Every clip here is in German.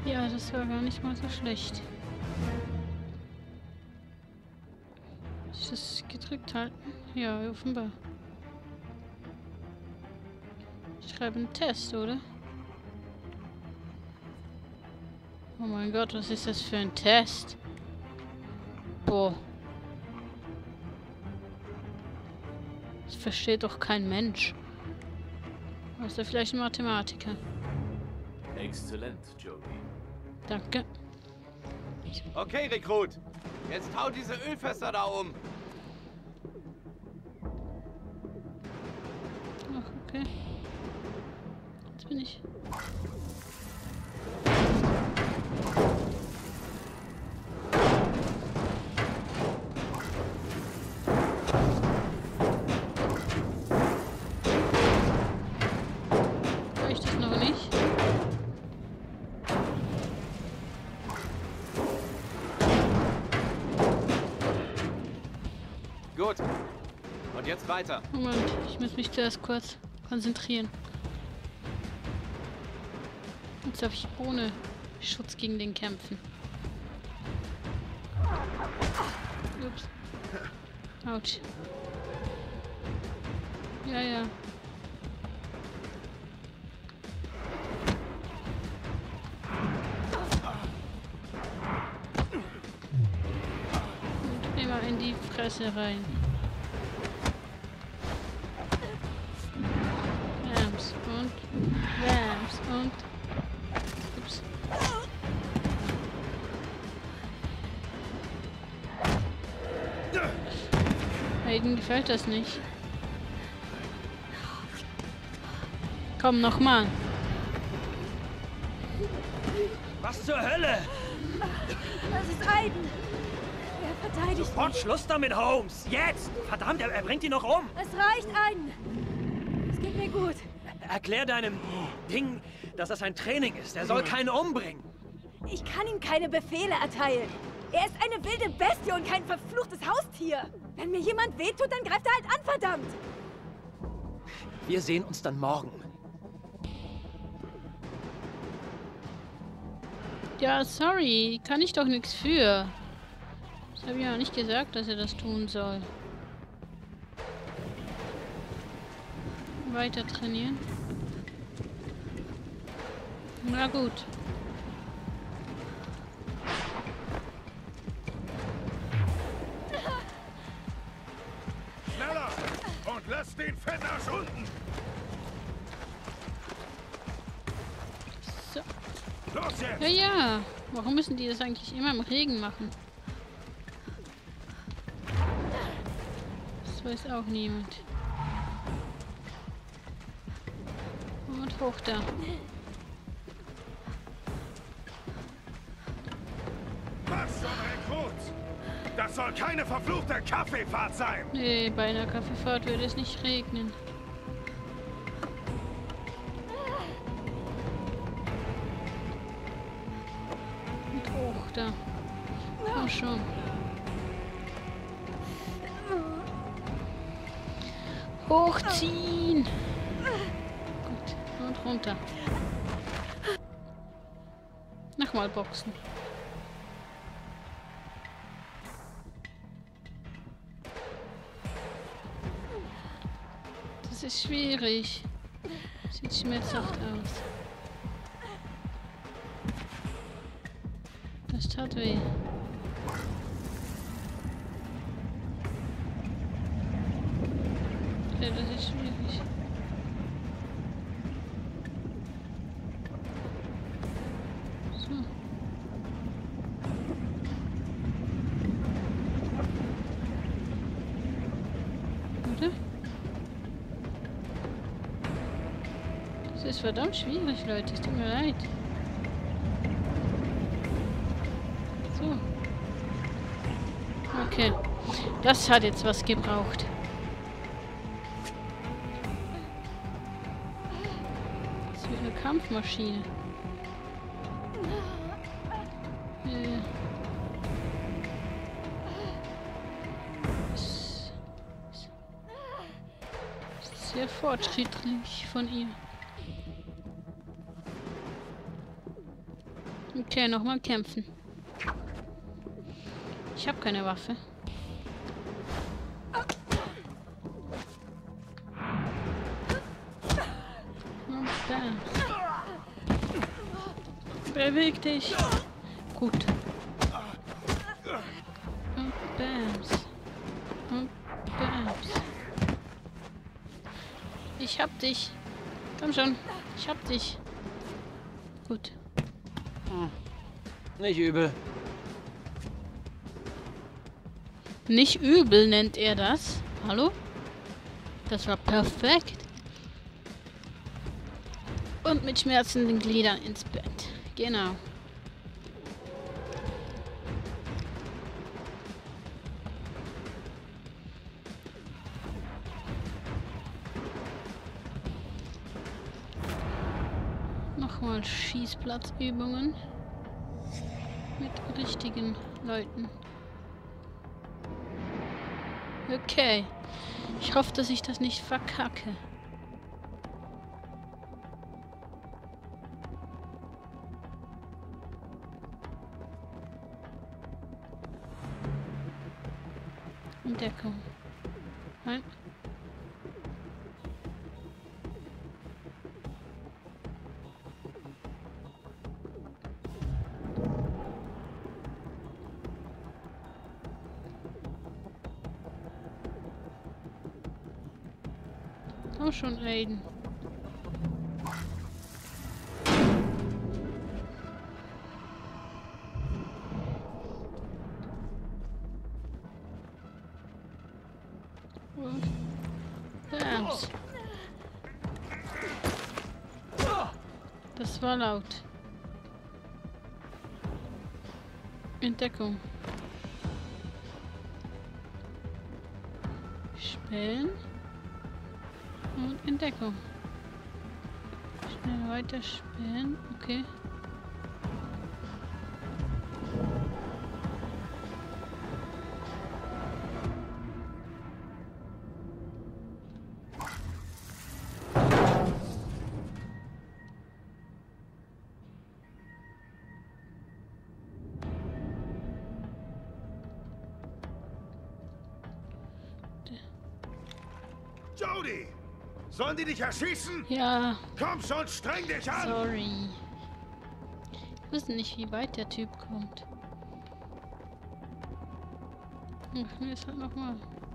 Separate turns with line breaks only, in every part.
Ja, das war gar nicht mal so schlecht. Muss ich das gedrückt halten? Ja, offenbar. Ich schreibe einen Test, oder? Oh mein Gott, was ist das für ein Test? Boah. Das versteht doch kein Mensch. Außer vielleicht ein Mathematiker.
Exzellent, Jody.
Danke.
Okay, Rekrut. Jetzt hau diese Ölfässer da um.
Ach, okay. Jetzt bin ich. Reicht das noch nicht?
Gut. Und jetzt weiter.
Moment, ich muss mich zuerst kurz konzentrieren. Jetzt darf ich ohne Schutz gegen den kämpfen. Ups. Autsch. Ja, ja. Und immer in die Fresse rein. Wams und Wams und... Ups. Hayden gefällt das nicht. Komm, nochmal.
Was zur Hölle?
Das ist Aiden. Er verteidigt
Sofort Schluss damit, Holmes! Jetzt! Verdammt, er bringt ihn noch um!
mich. Es reicht, Aiden. Es geht mir gut.
Erklär deinem Ding, dass das ein Training ist. Er soll keinen umbringen.
Ich kann ihm keine Befehle erteilen. Er ist eine wilde Bestie und kein verfluchtes Haustier. Wenn mir jemand wehtut, dann greift er halt an, verdammt.
Wir sehen uns dann morgen.
Ja, sorry. Kann ich doch nichts für. Das habe ich ja nicht gesagt, dass er das tun soll. Weiter trainieren. Na gut.
Schneller! Und lass den Fettarsch unten!
So.
Los jetzt!
Ja, ja. Warum müssen die das eigentlich immer im Regen machen? Das weiß auch niemand. Und hoch da.
Was zum Rekrut? Das soll keine verfluchte Kaffeefahrt sein!
Nee, bei einer Kaffeefahrt würde es nicht regnen. Und hoch da. Komm schon. Hochziehen! Gut. Und runter. Nochmal boxen. Das ist schwierig. Sieht schmerzhaft aus. Das tat weh. Ja, das ist schwierig. So. Oder? Das ist verdammt schwierig, Leute. Es tut mir leid. So. Okay. Das hat jetzt was gebraucht. Das ist wie eine Kampfmaschine. Sehr fortschrittlich von ihr. Okay, nochmal kämpfen. Ich habe keine Waffe. Und bam. Beweg dich. Gut. Und bams. Und bams. Ich hab dich. Komm schon. Ich hab dich. Gut.
Nicht übel.
Nicht übel nennt er das. Hallo? Das war perfekt. Und mit schmerzenden Gliedern ins Bett. Genau. Nochmal Schießplatzübungen. Mit richtigen Leuten. Okay. Ich hoffe, dass ich das nicht verkacke. Entdeckung. Nein. Komm schon, Aiden. Bams. Das war laut. Entdeckung. Spähen. Und Entdeckung. Schnell weiter spähen. Okay.
Jodie! Sollen die dich erschießen?
Ja.
Komm schon, streng dich an!
Sorry. Ich wusste nicht, wie weit der Typ kommt. Ach, nee, ist halt nochmal.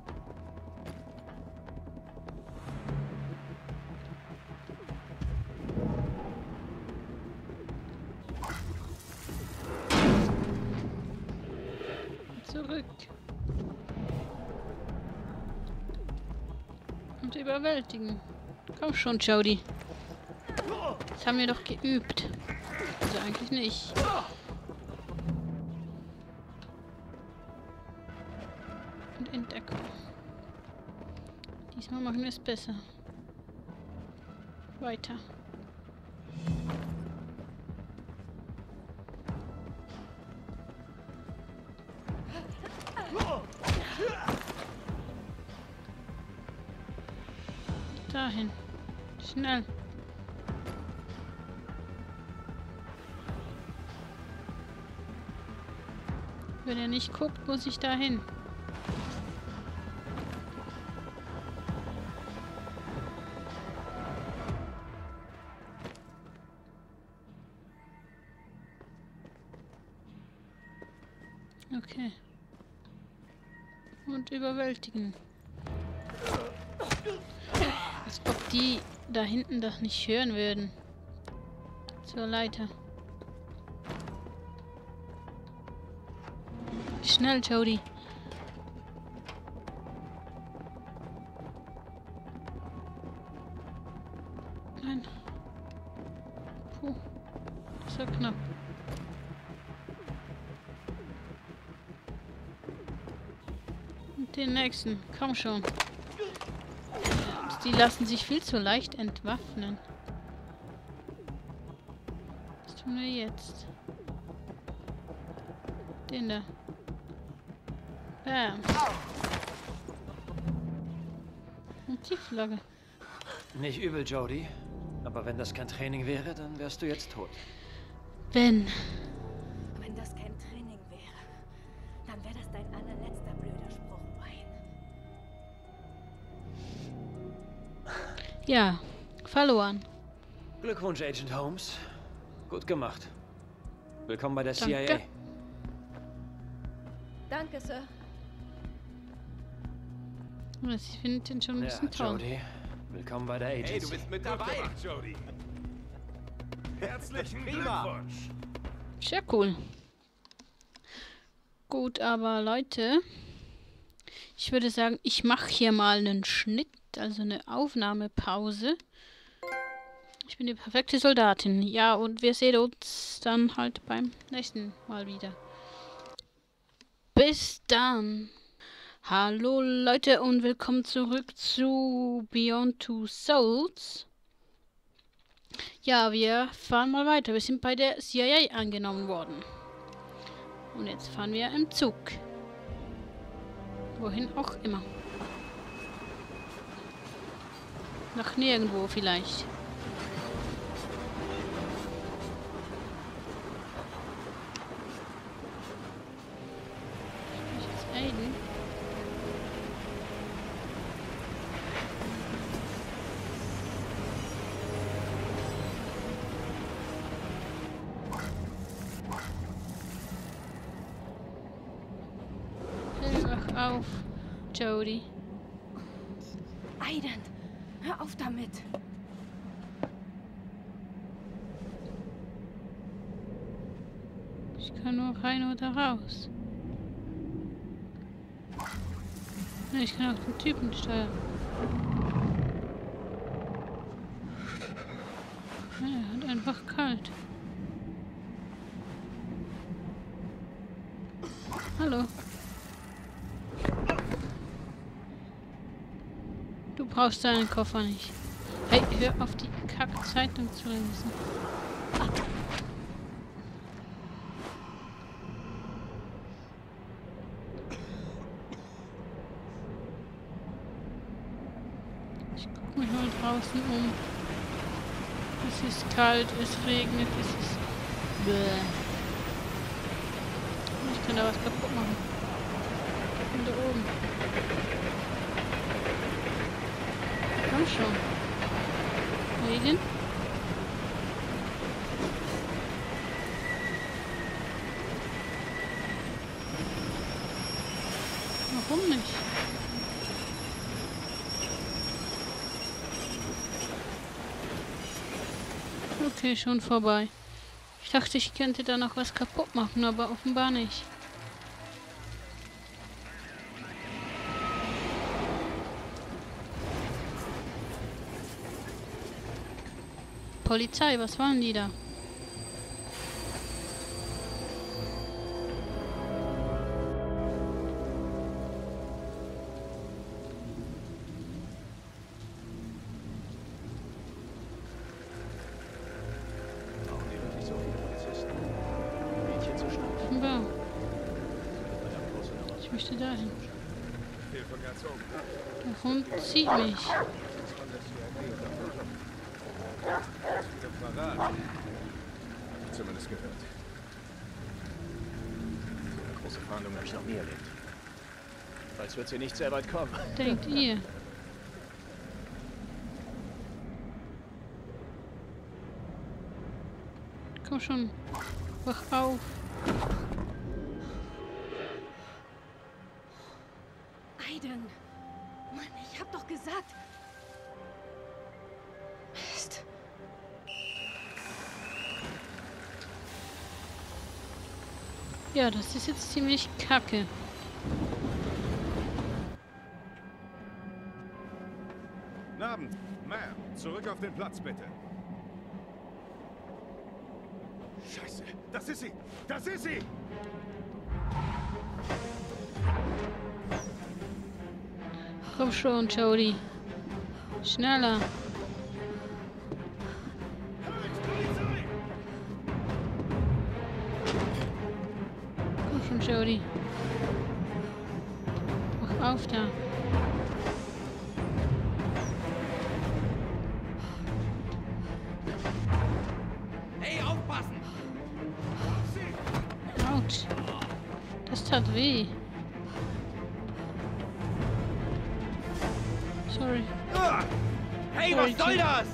Zurück. Und überwältigen. Komm schon, Jodie. Das haben wir doch geübt. Also eigentlich nicht. Und Entdeckung. Diesmal machen wir es besser. Weiter. Dahin. Schnell. Wenn er nicht guckt, muss ich dahin. Okay. Und überwältigen. Als ob die da hinten das nicht hören würden. Zur Leiter. Schnell, Jodie. Nein. Puh. Das war knapp. Und den nächsten. Komm schon. Die lassen sich viel zu leicht entwaffnen. Was tun wir jetzt? Den da. Bam. Und die Flagge.
Nicht übel, Jodie. Aber wenn das kein Training wäre, dann wärst du jetzt tot.
Wenn. Ja, verloren.
Glückwunsch, Agent Holmes. Gut gemacht. Willkommen bei der
Danke.
CIA.
Danke, Sir.
Ich finde den schon ein
Ja,
bisschen toll.
Jodie. Willkommen bei der
Hey,
Agency.
du bist mit
Gut
dabei.
gemacht, Jody. Herzlichen
Prima.
Glückwunsch.
Sehr cool. Gut, aber Leute, ich würde sagen, ich mache hier mal einen Schnitt, also eine Aufnahmepause. Ich bin die perfekte Soldatin. Ja, und wir sehen uns dann halt beim nächsten Mal wieder. Bis dann. Hallo Leute und willkommen zurück zu Beyond Two Souls. Ja, wir fahren mal weiter. Wir sind bei der CIA angenommen worden. Und jetzt fahren wir im Zug. Wohin auch immer. Nach nirgendwo vielleicht. Ich jetzt Aiden. Wach auf, Jodie.
Aiden, hör auf damit.
Ich kann nur rein oder raus. Ne, ich kann auch den Typen steuern. Ja, er hat einfach kalt. Hallo. Du brauchst deinen Koffer nicht. Hey, hör auf die Kack-Zeitung zu lesen. Ich guck mich mal draußen um. Es ist kalt, es regnet, es ist... Bäh. Ich kann da was kaputt machen. Von da oben. Komm schon. Aiden? Warum nicht? Okay, schon vorbei. Ich dachte, ich könnte da noch was kaputt machen, aber offenbar nicht. Polizei, was waren die da?
Brauchen die wirklich so viele Polizisten? Mädchen zu schnappen?
Offenbar.
Verdammt große Nummer.
Ich möchte dahin.
Hilfe ganz oben.
Der Hund zieht mich.
Von der CIA oder Das ist wieder Verrat. Hab ich zumindest gehört.
So eine große Fahndung habe ich noch nie erlebt. Falls wird sie nicht sehr weit kommen.
Denkt ihr? Komm schon. Wach auf.
Aiden. Mann, ich hab doch gesagt. Mist.
Ja, das ist jetzt ziemlich kacke.
Guten Abend. Ma'am, zurück auf den Platz, bitte. Scheiße, das ist sie! Das ist sie!
Komm schon, Jodie. Schneller. Komm schon, Jodie. Wach auf da.
Hey, aufpassen!
Autsch. Das tat weh. Sorry.
Hey, Hey, was soll das?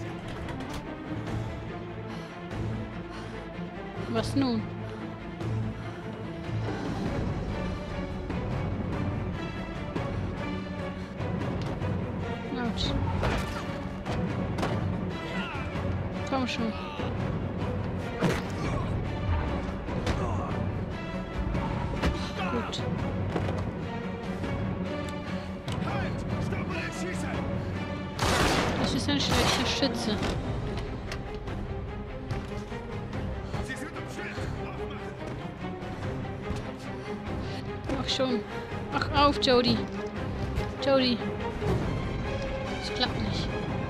Was nun? Autsch. Komm schon. Gut. Das ist ein schlechter Schütze. Ach schon. Ach auf, Jody. Jody. Das klappt nicht.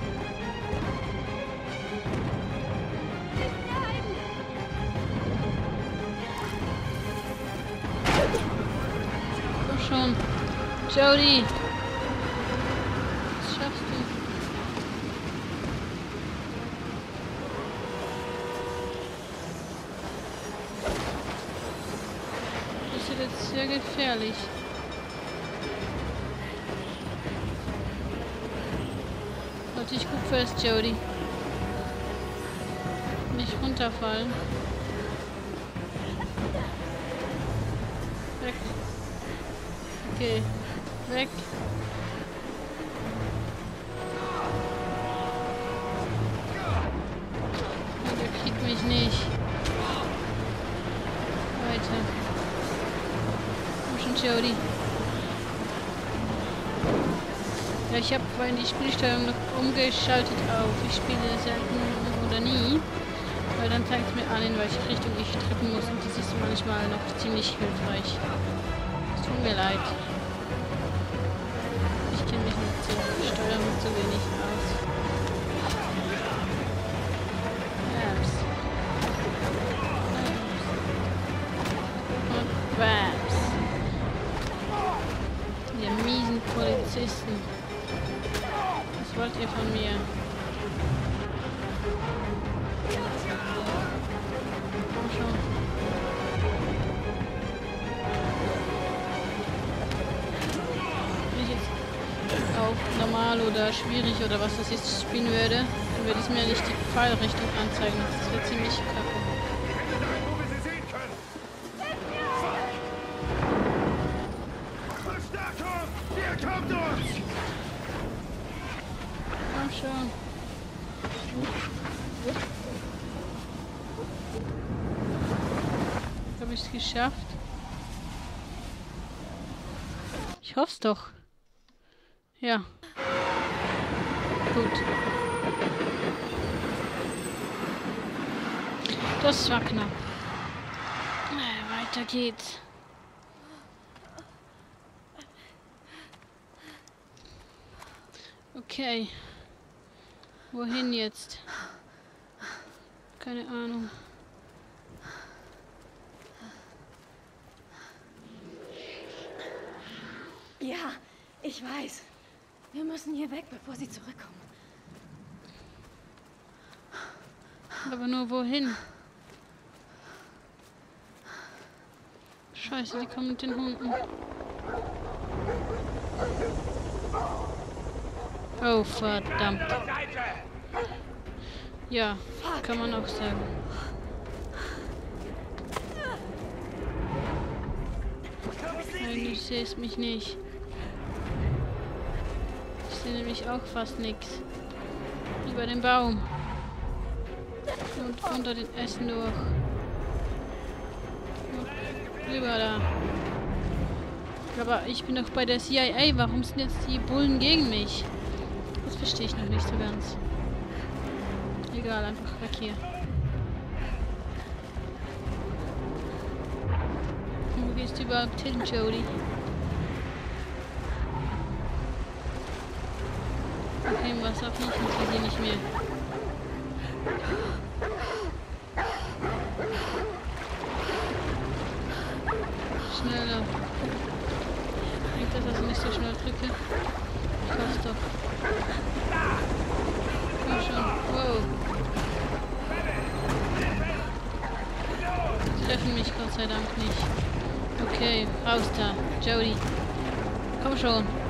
Komm schon. Jody. Das schaffst du. Das ist jetzt sehr gefährlich. Halt dich gut fest, Jody. Nicht runterfallen. Weg. Okay. Weg. Oh, der kriegt mich nicht. Weiter. Komm schon, Jody. Ja, ich habe vorhin die Spielsteuerung noch umgeschaltet auf. Ich spiele selten oder nie. Weil dann zeigt es mir an, in welche Richtung ich drücken muss. Und das ist manchmal noch ziemlich hilfreich. Es tut mir leid. Ich kenne mich mit der Steuerung zu wenig aus. Babs. Und Babs. Ihr miesen Polizisten. Was wollt ihr von mir? Komm schon. Wenn ich jetzt auf normal oder schwierig oder was das jetzt spielen würde, dann würde es mir nicht die Pfeilrichtung anzeigen. Das wäre ziemlich kacke. Komm schon. Habe ich es geschafft? Ich hoffe es doch. Ja. Gut. Das war knapp. Weiter geht's. Okay. Wohin jetzt? Keine Ahnung.
Ja, ich weiß. Wir müssen hier weg, bevor sie zurückkommen.
Aber nur wohin? Scheiße, die kommen mit den Hunden. Oh, verdammt. Ja, kann man auch sagen. Nein, du siehst mich nicht. Ich sehe nämlich auch fast nichts. Über den Baum. Und unter den Essen durch. Und rüber da. Aber ich bin doch bei der CIA. Warum sind jetzt die Bullen gegen mich? Das verstehe ich noch nicht so ganz. Egal, einfach weg hier. Wo gehst du überhaupt hin, Jody? Okay, im Wasser fließen sie hier nicht mehr. Schneller. Bringt das, dass ich nicht so schnell drücke? Ich hoffe es doch. Komm schon. Wow. Sie treffen mich Gott sei Dank nicht. Okay, raus da. Jody. Komm schon.